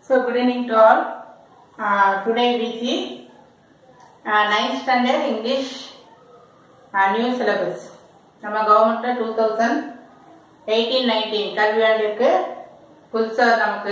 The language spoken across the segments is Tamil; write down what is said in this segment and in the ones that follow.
So good evening to all. Today we see 9th standard English new syllabus. நம்ம கவர்மெண்ட்ல 2018-19 கல்வியாண்டிற்கு புதுசா நமக்கு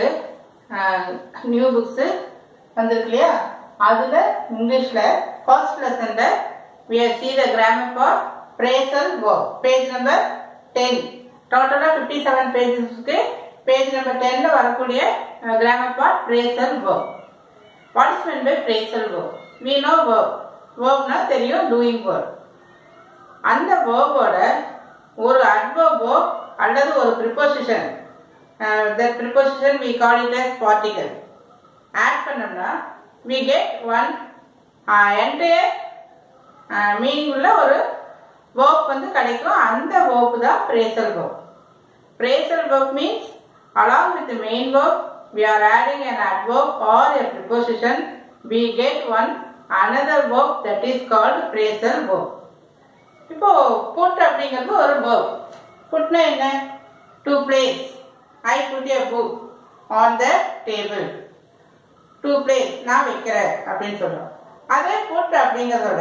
நியூ புக்ஸ் வந்திருக்கு இல்லையா? அதுல இங்கிலீஷ்ல ஃபர்ஸ்ட் லெசன்ல we have see the grammar for phrasal verb page number 10. டோட்டலா 57 pages இருக்கு. Page number 10 ல வரக்கூடிய grammar part phrasal verb. What is meant by phrasal verb? We know verb. Verb னா தெரியும் doing verb. அந்த verb ஓட ஒரு adverb அல்லது ஒரு preposition. That preposition we call it as particle. Add பண்ணோம்னா we get one entire meaning உள்ள ஒரு verb வந்து கிடைக்கும். அந்த verb தான் phrasal verb. Phrasal verb means along with the main verb we are adding an adverb or a preposition, we get one another verb that is called phrasal verb. இப்போ put அப்படிங்கிறது ஒரு verb. putனா என்ன? To place. I put a book on the table. To place நான் வைக்கிறேன் அப்படின்னு சொல்றோம். அதே put அப்படிங்கிறதோட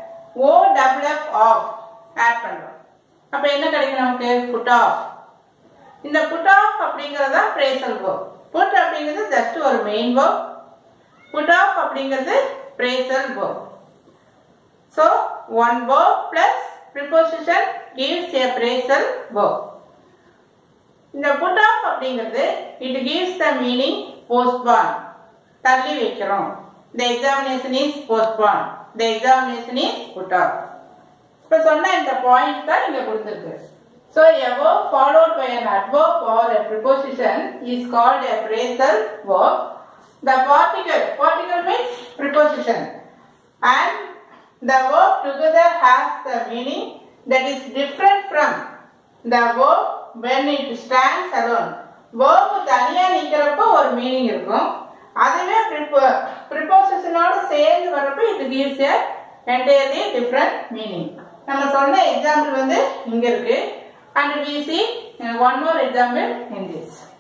OFF off add பண்றோம். அப்ப என்ன கிடைக்கும் நமக்கு? put off. இந்த put off அப்படிங்கிறது தான் phrasal verb. put அப்படிங்கிறது just ஒரு main verb. put off அப்படிங்கிறது phrasal verb. So one verb plus preposition gives a phrasal verb. இந்த put off அப்படிங்கிறது it gives the meaning postpone. தள்ளி வைக்கிறோம். The examination is postponed. The examination is put off. இப்ப சொன்ன இந்த பாயிண்ட் தான் இங்க கொடுத்திருக்கு. So a verb followed by an adverb or a preposition is called a phrasal verb. The particle means preposition, and the verb together has the meaning that is different from the verb when it stands alone. Verb தனியா நிக்கிறப்ப ஒரு மீனிங் இருக்கும். அதுவே preposition ஓட சேர்ந்து வரப்ப it gives a entirely different meaning. நம்ம சொன்ன எக்ஸாம்பிள் வந்து இங்க இருக்கு. And we see one more example in this.